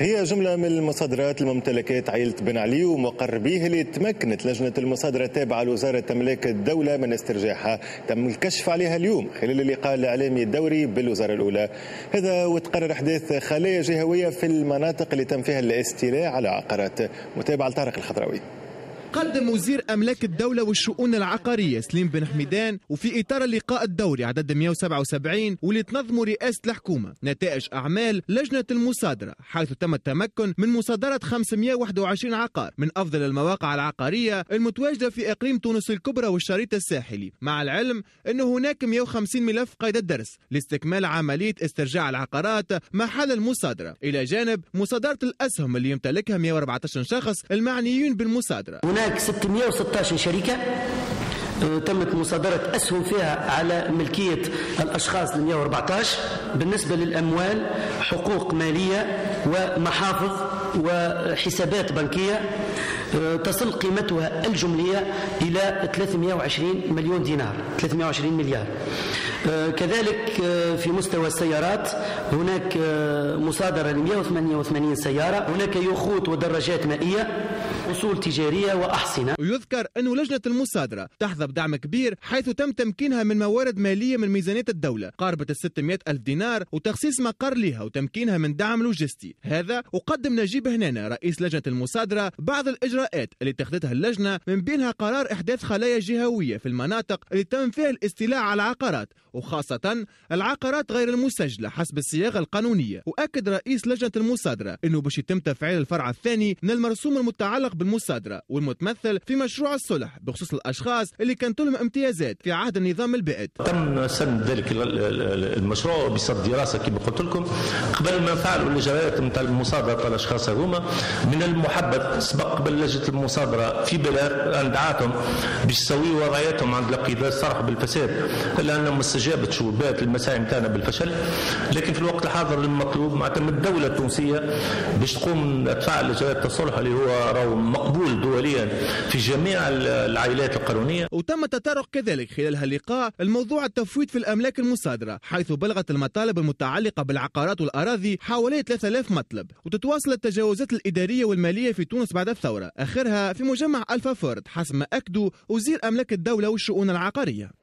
هي جملة من المصادرات الممتلكات عائلة بن علي ومقربيه اللي تمكنت لجنة المصادرة التابعة لوزارة أملاك الدولة من استرجاعها. تم الكشف عليها اليوم خلال اللقاء الإعلامي الدوري بالوزارة الأولى. هذا وتقرر إحداث خلايا جهوية في المناطق اللي تم فيها الاستيلاء على عقارات. متابعة لطارق الخضراوي. قدم وزير أملاك الدولة والشؤون العقارية سليم بن حميدان وفي إطار اللقاء الدوري عدد 177 واللي تنظمه رئاسة الحكومة نتائج أعمال لجنة المصادرة، حيث تم التمكن من مصادرة 521 عقار من أفضل المواقع العقارية المتواجدة في إقليم تونس الكبرى والشريط الساحلي، مع العلم أنه هناك 150 ملف قيد الدرس لاستكمال عملية استرجاع العقارات محل المصادرة، إلى جانب مصادرة الأسهم اللي يمتلكها 114 شخص المعنيين بالمصادرة. هناك 616 شركة تمت مصادرة أسهم فيها على ملكية الأشخاص ال 114. بالنسبة للأموال حقوق مالية ومحافظ وحسابات بنكية تصل قيمتها الجملية إلى 320 مليون دينار، 320 مليار. كذلك في مستوى السيارات هناك مصادرة ل 188 سيارة، هناك يخوت ودراجات مائية، أصول تجارية وأحصنة. ويذكر أن لجنة المصادرة تحظى بدعم كبير حيث تم تمكينها من موارد مالية من ميزانية الدولة قاربة 600 ألف دينار وتخصيص مقر لها وتمكينها من دعم لوجستي. هذا وقدم نجيب هنانة رئيس لجنة المصادرة بعض الإجراءات اللي اتخذتها اللجنة، من بينها قرار إحداث خلايا جهوية في المناطق اللي تم فيها الاستيلاء على العقارات وخاصة العقارات غير المسجلة حسب الصياغة القانونية. وأكد رئيس لجنة المصادرة أنه باش يتم تفعيل الفرع الثاني من المرسوم المتعلق بالمصادرة والمتمثل في مشروع الصلح بخصوص الأشخاص اللي كانت لهم امتيازات في عهد النظام البائد. تم سن ذلك المشروع بصد دراسة كما قلت لكم قبل ما نفعلوا الإجراءات نتاع مصادرة الأشخاص هذوما. من المحبذ سبق قبل لجنة المصادرة في بلاغ أن دعاتهم باش يسويوا وضعيتهم عند القضاء الصرح بالفساد، إلا أنهم استجابت شبهات المساعي نتاعنا بالفشل. لكن في الوقت الحاضر المطلوب معتمد الدولة التونسية باش تقوم تفعل إجراءات الصلح اللي هو راهو مقبول دوليا في جميع العائلات القانونية. وتم تطرق كذلك خلال هاللقاء الموضوع التفويض في الأملاك المصادرة، حيث بلغت المطالب المتعلقة بالعقارات والأراضي حوالي 3000 مطلب، وتتواصل التجاوزات الإدارية والمالية في تونس بعد الثورة، آخرها في مجمع ألفا فورد حسب ما أكدوا وزير أملاك الدولة والشؤون العقارية.